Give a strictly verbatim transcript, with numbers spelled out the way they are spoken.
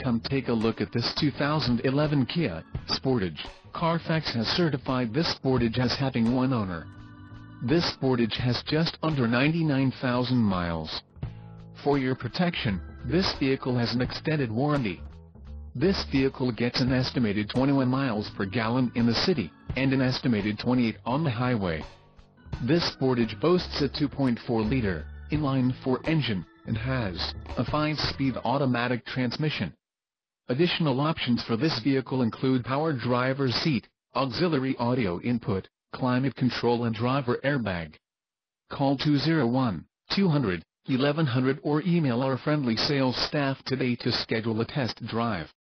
Come take a look at this two thousand eleven Kia Sportage. Carfax has certified this Sportage as having one owner. This Sportage has just under ninety-nine thousand miles. For your protection, this vehicle has an extended warranty. This vehicle gets an estimated twenty-one miles per gallon in the city, and an estimated twenty-eight on the highway. This Sportage boasts a two point four liter inline-four engine, and has a five-speed automatic transmission. Additional options for this vehicle include power driver's seat, auxiliary audio input, climate control and driver airbag. Call two oh one, two hundred, eleven hundred or email our friendly sales staff today to schedule a test drive.